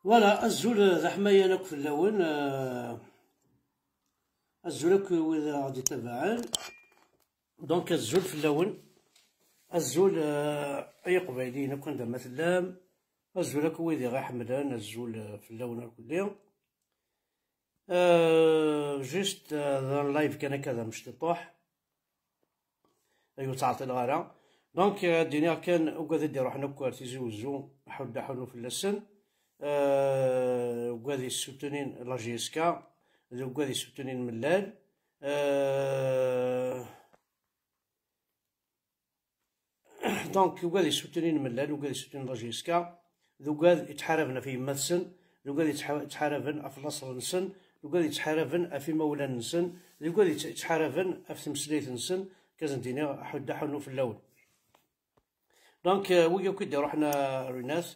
فوالا الزول ذا حماية ناك في اللون الزول وإذا غادي تبعان دونك الزول في اللون الزول أي قبايليين كون دا مثلا الزول وإذا غا حملان الزول في اللون الكلي جيست ذا لايف كان كذا مش تطوح أيو تعطي الغارة دونك الدنيا كان وقاعد يدير روحنا كوارتيزي وزو حنو في اللسن وقاعد يسوتنين لا جي اس كا وقاعد يسوتنين ملال دونك وقاعد يسوتنين ملال وقاعد يسوتنين لا جي اس كا وقاعد يتحاربنا في مدسن وقاعد يتحاربن في لاصل نسن وقاعد يتحاربن في مولان نسن وقاعد يتحاربن في تمثيليت نسن كازن دينا حنو في اللون دونك ويا كيدير روحنا ريناس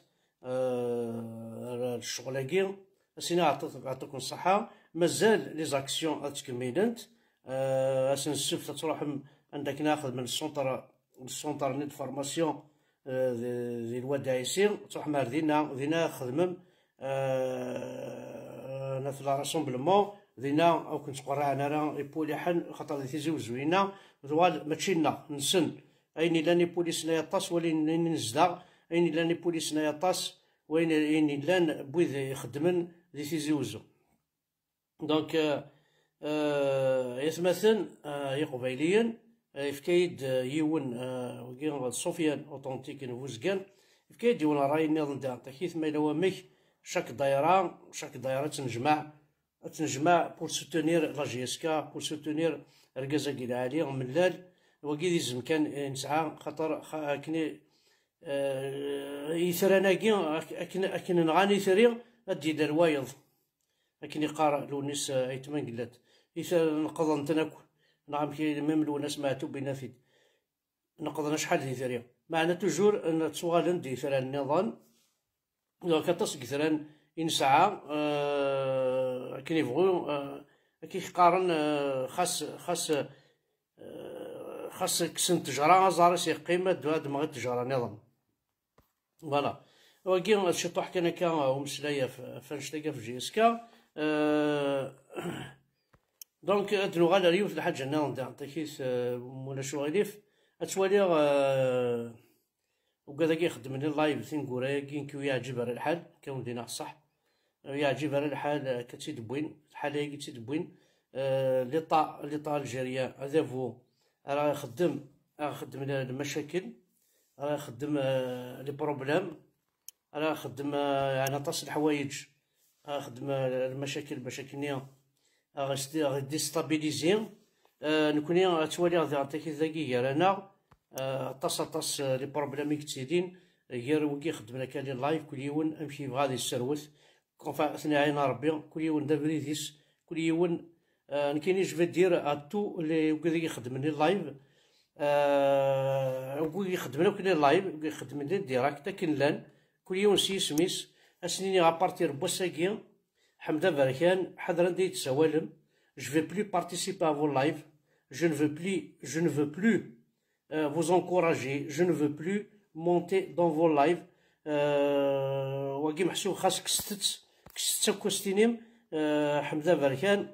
الشغلاكي سينا عطيكم الصحة مازال لي زاكسيون تكملت اسنسف تروح عندك ناخذ من السونتر نيت فورماسيون ديال الوداعسي تروح مع دينا خدمم انا في لا راسومبلمون دينا او كنت قرا انا يبولي حن خاطر تيزيو زوينه زوال ماشي لنا نسن اين لاني بوليس لا يطاس ولين نزدا اين لاني بوليس لا يطاس وين لان بويذ يخدمن دي تيزيوزو دونك يتمثل يقبيليا يفكايد يون وكين سفيان اوتونتيك نفوزكان يفكايد يون راي النظام تاع كيف ما لو ميك شاك دايره تنجمع بور سوتونير لا جي اس كا بور سوتونير ركازا كي عالي ملال وكي يلزم كان نسعى خاطر كني يثراناكي اكن نغاني ثري ادي دار وايض اكن يقارا لونيس ايتمان قلات يثر نقض نتناكل نعم كي ميم لونا سمعتو بينافيد نقضنا شحال دي ثري معنا توجور ان تصوالن دي ثران النظام دونك تصق ثران ينسعى كي يبغوا كي يقارن خاص كسن تجرا زارس قيمه دواد ما تجرا نظام فوالا وكي الشطوح كان كا ومسلايه فنشتاقه في جي اس كا دونك ادنو غالا ريوت الحاجه نظام تاع تكيس مولا شواليف اتوالي وكذا كيخدم لي اللايف ثينكورا كي يعجب على الحال كون دينا صح يعجب على الحال كتيد بوين الحال هي كتيد بوين لي طا الجيريا هذا فو راه يخدم المشاكل راه يخدم لي بروبليم راه يخدم يعني طاس الحوايج راه يخدم المشاكل باش كنيا راه ديستابيليزي نكوني توالي غادي ذاكي رانا طاس لي بروبليم كتيرين غير وكي يخدم لك لي لايف كل يوم امشي غادي يسروت كونفا اثناء عين ربي كل يوم دابريديس كل يوم نكيني جو دير اتو اللي وكذا يخدم لي لايف وكي يخدم لك لي لايف وكي يخدم لي ديراكت كن لان كل يوم سميس اسنيني ابارتير بوساكي حمدا بركان حضر ندي تسوالم je vais plus participer à vos lives je ne veux plus vous encourager je ne veux plus monter dans vos lives وكي محسوب خاصك كستت كوستينيم حمدا بركان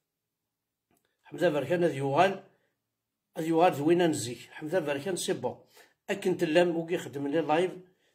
هذا يوغال زوينه نزيك حمدا بركان سي بون اكن تلام وكي يخدم لي لايف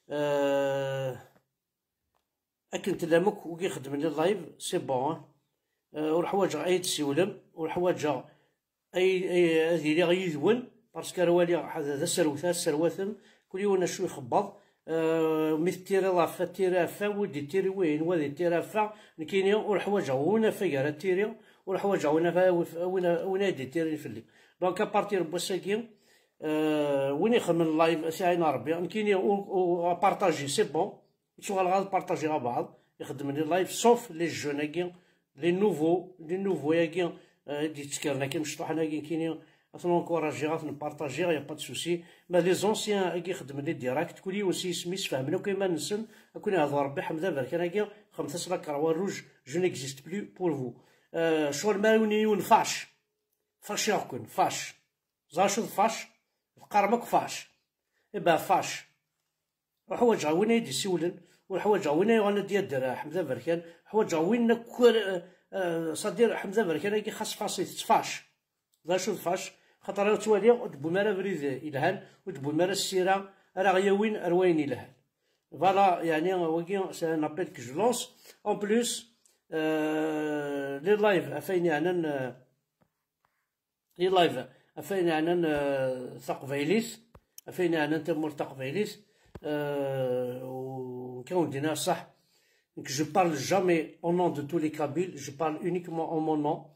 اكن تلامك وكي يخدم لي لايف سي بون والحوايج اي تسيولم والحوايج اي هذه اللي غيدون باسكو روالي هذا السروثم كل يوم شو يخبط مثل تيرا لافا تيرا فا ودي تيري وين ودي تيرا فا كاين والحوايج وين فيا تيري والحوايج وين دي تيري فلي دونك ابارتير بوساكي وين يخدم اللايف ساعين ربي كاين بارطاجي سي بون شغل غاد بارطاجي مع بعض يخدم لي لايف صوف لي جون لي نوفو ياكي دي تسكرنا كي مشطوحنا كاينين نكوراجي نبارطاجي يا با سوسي ما لي زونسيان كي يخدم لي ديراكت كل يوم سميس فهمنا كيما نسن كون هذا ربي حمدا برك انا خمسة لا كروان روج جو نيكزيست بلو بور فو شغل ماوني فاش يكون فاش زاشو فاش القرمك فاش إبا فاش وحوايج وين يدي سولن والحوايج وين يغنى ديال حمزه بركان حوايج وين صدير حمزه بركان كي خاص فاصي تفاش لا شو تفاش خاطر توالي تبو مالا بريد الهان وتبو مالا السيره راه غيا وين اروين الهان فوالا يعني وكي سي ان ابيل كو جو لونس اون بلوس لي لايف افين يعني لي لايف افين يعني ثقفيليس افين يعني تمر ثقفيليس وكون دينا صح que je parle jamais au nom de tous les Kabyles, je parle uniquement en mon nom.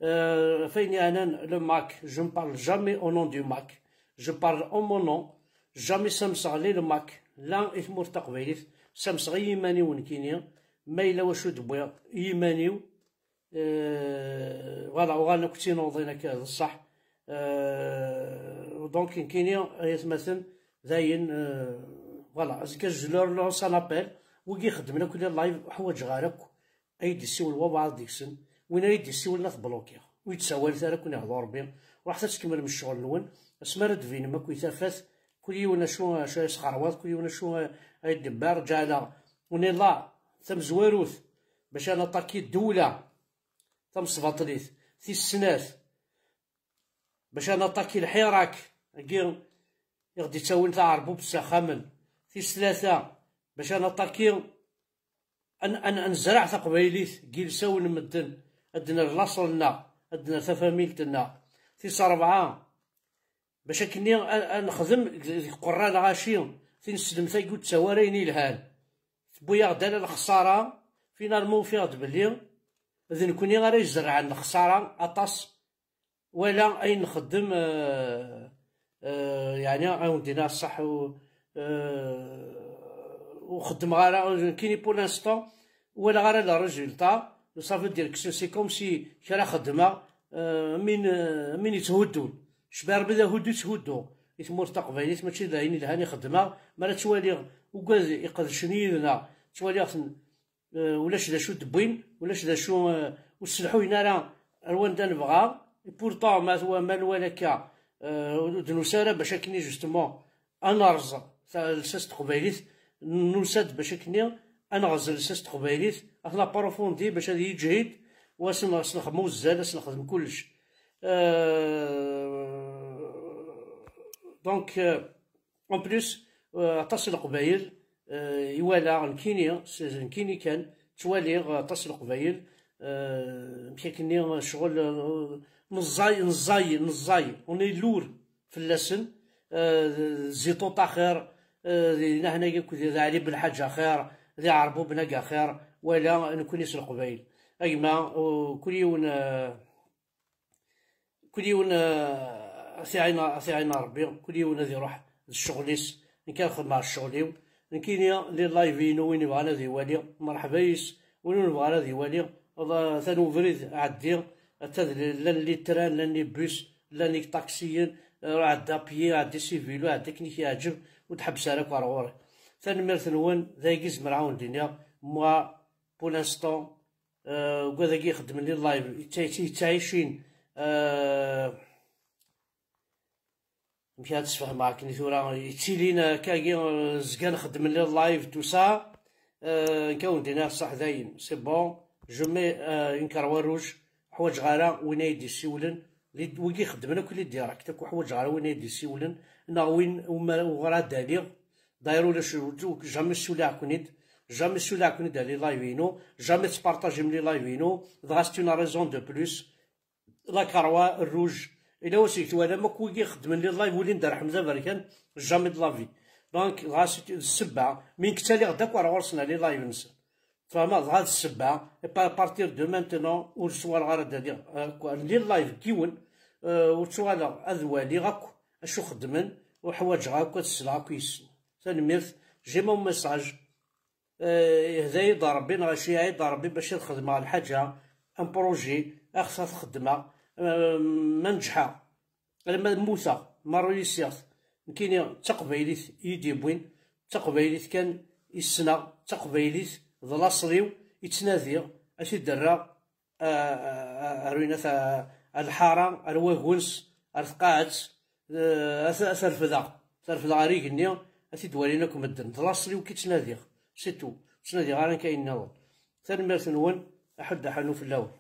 Le Mac, je ne parle jamais au nom du Mac, je parle en mon nom. Jamais samsali le Mac. L'un est mortaq veilith, samsali yimani ونكينيا ما إلا واش دبويا يمانيو فوالا وغانا كنتي نوضينا كذا الصح دونك كينيا يتمثل زاين فوالا جو لور لونس ان ابيل وكي خدمنا كل لايف حوايج غارك ايدي السيول وبعض ديكسن وين ايدي السيول ناث بلوكيا ويتساوال ثارا كون يهضر بهم وحتى تكمل من الشغل نون اسمار دفين ما كوي ثافات كل يونا شو يسخروات كل يونا شو يدبر جالا وني لا ثم زواروث باش انا طاكي الدولة ثم صفاطليث في السنات باش انا طاكي الحراك كي يغدي تساوي تاع عربو بالسخامن في ثلاثة باش انا طاكي ان نزرع تقبيليت كيلسا ونمدن ادنا لاصلنا ادنا تفاميلتنا في ربعة باش كني نخدم قران غاشي في نسلم ثاي قلت سواريني الهان بويا غدا الخساره فينالمون فيها بلي اذا كوني غير يزرع الخساره اطاس ولا اي نخدم يعني عاودينا الصح وخدم غير كيني بور لانستون ولا غير لا ريزولتا صافي دير كسو سي كوم سي كرا خدمه من يتهدون شبار بدا هدو تهدو يتمر تقبيليت ماشي داين الهاني خدمه مالا توالي وكاز يقدشني لنا توالي ولاش دا شو دبوين ولاش دا شو وسلحو هنا راه روان دا نبغى بورطون ما هو مال ولكا دنوسارا باش كني جوستومون انرز لساس تقبيليت نوساد باش كني انغزل لساس تقبيليت احنا بروفوندي باش هادي يجهد نخدمو الزال نخدم كلش دونك اون بليس عطاس القبايل يوالا نكيني كان توالي عطاس القبايل مشا كني شغل نزاي وني لور في اللسن زيتو تاخير هنا كذا علي بالحاجة خير ذي عربو بنقا خير ولا نكوني القبايل ايما كل يوم عينا ربي كل يوم ذي روح الشغليس إن كان خدمة على الشغليو إن كاين لي لايفينو وين يبغى ذي والي مرحبا يس وين يبغى ذي والي والله ثانو فريد عدي لان لي تران لان لي بوس لان لي طاكسيين عدا بيي عدا سيفيلو عدا كني كيعجب وتحبس عليك ورا ثاني ميرث نون ذايكيز مرعاون دنيا موا بور لانستون وكذا كيخدم لي اللايف تعيشين مشي هاد تسفه معاك ني ثورا يتسيلينا كاكي زكا نخدم لي اللايف تو سا نكون دينا صح داين سي بون جو مي اون كروان روج حوايج غالا وين يدي سيولن وكي خدمنا كل ديراكت حوايج غالا وين يدي سيولن نا وين وغرا دالي دايرو لا شو جامي سولا كونيت جامي سولا كونيت لي لايفينو جامي تبارطاجي ملي لايفينو دغاست اون ريزون دو بلوس لا كاروا الروج إلا وسيت وانا ما كوي يخدم لي اللايف ولي ندار حمزه بركان جامي د لافي دونك غاسيت السبعه من كتالي غداك ورا ورسنا لي لايف نسى فما غاد السبعه بارتير دو مانتونون ورسوال غير دادي لي اللايف كيون ورسوال اذوالي غاك اشو خدمن وحوايج غاك السلعه كويس ثاني ميرث جي مون ميساج هذا يضربي غاشي يضربي باش نخدم على الحاجه ان بروجي اخصها خدمه منجحة لما موسى مرة يسيغ كاين تقبيليت يدي بوين تقبيليت كان يسنا تقبيليت ضلاصريو يتنادي اش يدرى اروينا الحارة الواغونس الثقات ثرفذا غاريكني اش دواليناكم الدن ضلاصريو كيتنادي سي تو. سنادي غير كاين ناضن. تنمرت نون أحد حانو في اللون.